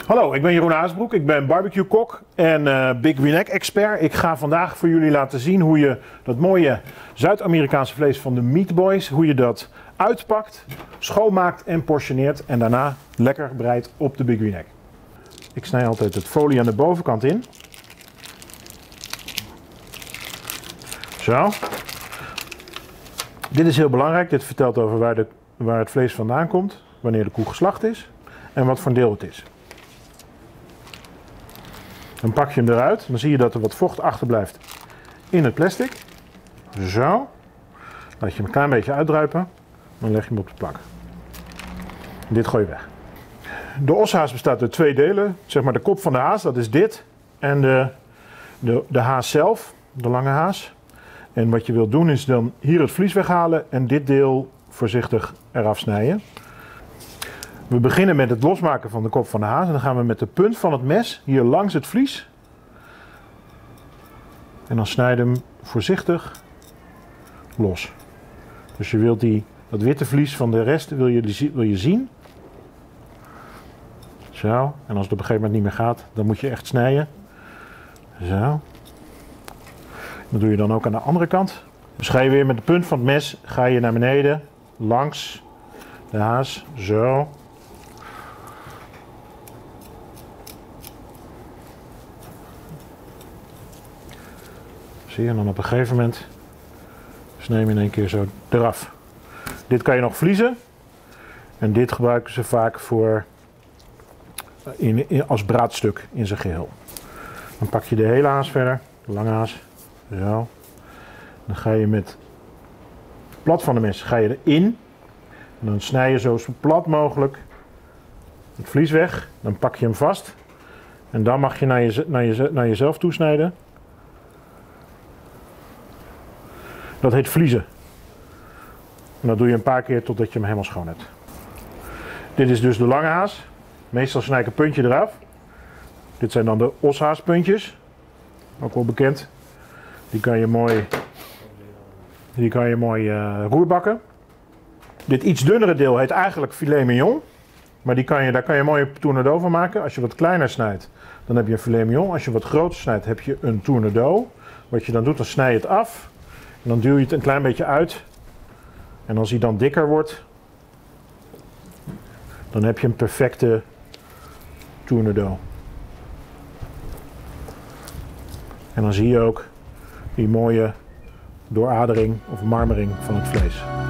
Hallo, ik ben Jeroen Haasbroek. Ik ben barbecue kok en Big Green Egg expert. Ik ga vandaag voor jullie laten zien hoe je dat mooie Zuid-Amerikaanse vlees van de Meat Boys, hoe je dat uitpakt, schoonmaakt en portioneert en daarna lekker breidt op de Big Green Egg. Ik snij altijd het folie aan de bovenkant in. Zo. Dit is heel belangrijk. Dit vertelt over waar het vlees vandaan komt, wanneer de koe geslacht is en wat voor deel het is. Dan pak je hem eruit. Dan zie je dat er wat vocht achterblijft in het plastic. Zo. Laat je hem een klein beetje uitdruipen. Dan leg je hem op de plank. Dit gooi je weg. De oshaas bestaat uit twee delen. Zeg maar de kop van de haas, dat is dit. En de haas zelf, de lange haas. En wat je wilt doen is dan hier het vlies weghalen en dit deel voorzichtig eraf snijden. We beginnen met het losmaken van de kop van de haas en dan gaan we met de punt van het mes hier langs het vlies. En dan snijden we hem voorzichtig los. Dus je wilt dat witte vlies van de rest wil je zien. Zo, en als het op een gegeven moment niet meer gaat, dan moet je echt snijden. Zo. Dat doe je dan ook aan de andere kant. Dus ga je weer met de punt van het mes ga je naar beneden, langs de haas, zo. Zie je, en dan op een gegeven moment snij je hem in één keer zo eraf. Dit kan je nog vliezen. En dit gebruiken ze vaak voor als braadstuk in zijn geheel. Dan pak je de hele haas verder, de lange haas. Zo. Dan ga je met het plat van de mes ga je erin. En dan snij je zo plat mogelijk het vlies weg. Dan pak je hem vast. En dan mag je naar jezelf toesnijden. Dat heet vliezen. En dat doe je een paar keer totdat je hem helemaal schoon hebt. Dit is dus de lange haas. Meestal snij ik een puntje eraf. Dit zijn dan de oshaaspuntjes. Ook wel bekend. Die kan je mooi roerbakken. Dit iets dunnere deel heet eigenlijk filet mignon. Maar daar kan je mooi tournedos van maken. Als je wat kleiner snijdt, dan heb je een filet mignon. Als je wat groter snijdt, heb je een tournedos. Wat je dan doet, dan snij je het af. En dan duw je het een klein beetje uit. En als hij dan dikker wordt, dan heb je een perfecte tournedos. En dan zie je ook die mooie dooradering of marmering van het vlees.